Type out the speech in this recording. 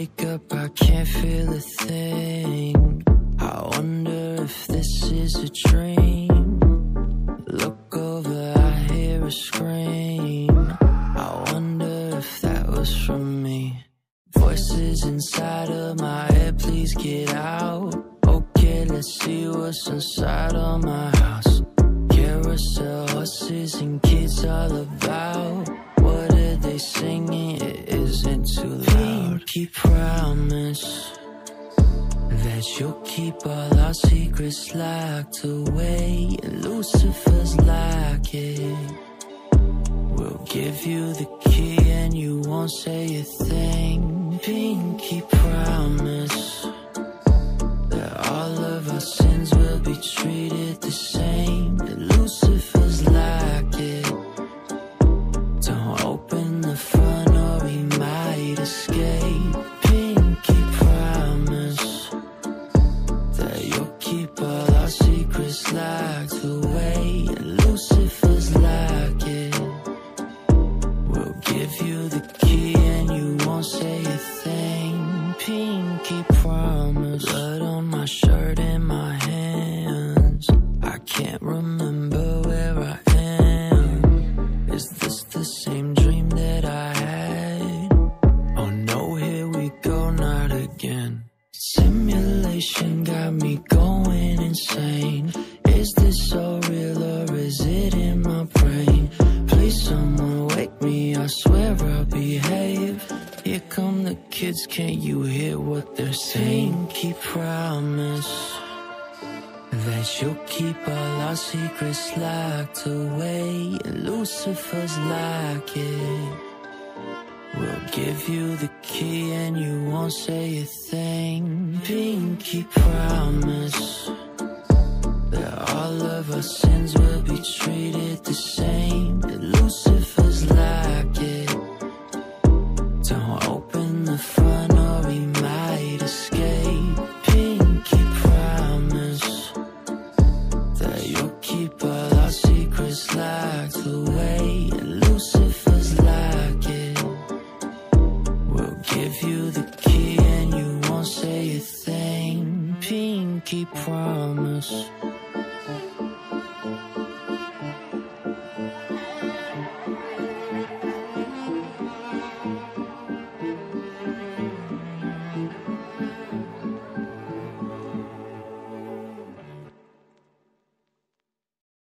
wake up, I can't feel a thing. I wonder if this is a dream. Look over, I hear a scream. I wonder if that was from me. Voices inside of my head, please get out. Okay, let's see what's inside of my house. Carousel, horses and kids all about. What are they singing? It isn't too loud. Pinky promise that you'll keep all our secrets locked away. Lucifer's locket will give you the key and you won't say a thing. Pinky promise that all of our sins will be treated the same. Lucifer's locket, don't open the front or we might escape. Pinky promise that you'll keep all our secrets locked away. Lucifer's locket will give you the key and you won't say a thing. Pinky promise. Blood on my shirt and my hands. I can't remember where I am. Is this the same dream that I had? Oh no, here we go, not again. Simulation got me going insane. Is this so real or is it in my brain? Please someone wake me, I swear I'll behave. Here come the kids, can't you hear what they're saying? Pinky promise that you'll keep all our secrets locked away. Lucifer's locket will give you the key and you won't say a thing. Pinky promise that all of our sins will be treated the same. Lucifer's locket, don't open the front or we might escape. Pinky promise that you'll keep all our secrets locked away. Lucifer's locket will give you the key and you won't say a thing. Pinky promise.